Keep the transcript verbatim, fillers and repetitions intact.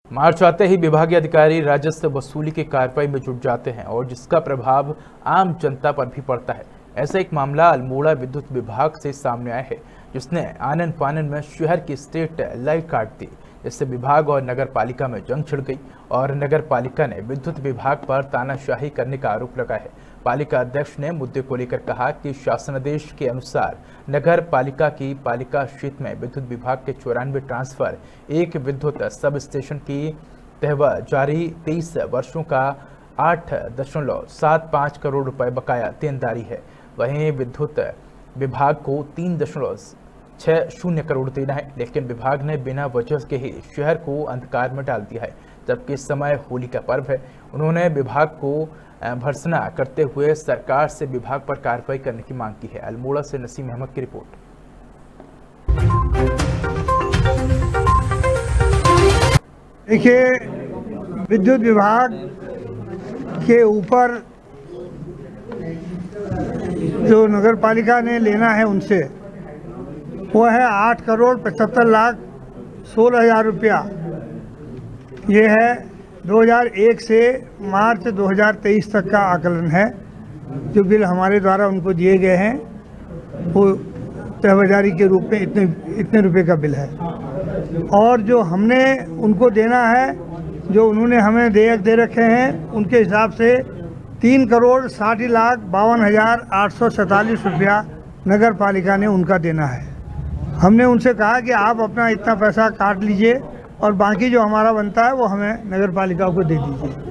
मार्च आते ही विभागीय अधिकारी राजस्व वसूली की कार्रवाई में जुट जाते हैं और जिसका प्रभाव आम जनता पर भी पड़ता है। ऐसा एक मामला अल्मोड़ा विद्युत विभाग से सामने आया है, जिसने आनन फानन में शहर की स्ट्रीट लाइट काट दी, जिससे विभाग और नगर पालिका में जंग छिड़ गई और नगर पालिका ने विद्युत विभाग पर तानाशाही करने का आरोप लगाया है। पालिका अध्यक्ष ने मुद्दे को लेकर कहा कि शासनादेश के अनुसार नगर पालिका की पालिका क्षेत्र में विद्युत विभाग के चौरानवे ट्रांसफर, एक विद्युत सब स्टेशन की तहवा जारी तेईस वर्षों का आठ दशमलव सात पाँच करोड़ रुपए बकाया देनदारी है। वहीं विद्युत विभाग को तीन दशमलव छः शून्य करोड़ देना है, लेकिन विभाग ने बिना वजह के ही शहर को अंधकार में डाल दिया है। जबकि इस समय होली का पर्व है। उन्होंने विभाग को भर्त्सना करते हुए सरकार से विभाग पर कार्रवाई करने की मांग की है। अल्मोड़ा से नसीम अहमद की रिपोर्ट। देखिए, विद्युत विभाग के ऊपर जो नगर पालिका ने लेना है उनसे, वो है आठ करोड़ पचहत्तर लाख सोलह हजार रुपया। ये है दो हज़ार एक से मार्च दो हज़ार तेईस तक का आकलन है। जो बिल हमारे द्वारा उनको दिए गए हैं वो तहवाजारी के रूप में इतने इतने रुपए का बिल है, और जो हमने उनको देना है, जो उन्होंने हमें देयक दे रखे हैं, उनके हिसाब से तीन करोड़ साठ लाख बावन हज़ार आठ सौ सैंतालीस रुपया नगर पालिका ने उनका देना है। हमने उनसे कहा कि आप अपना इतना पैसा काट लीजिए और बाकी जो हमारा बनता है वो हमें नगर पालिका को दे दीजिए।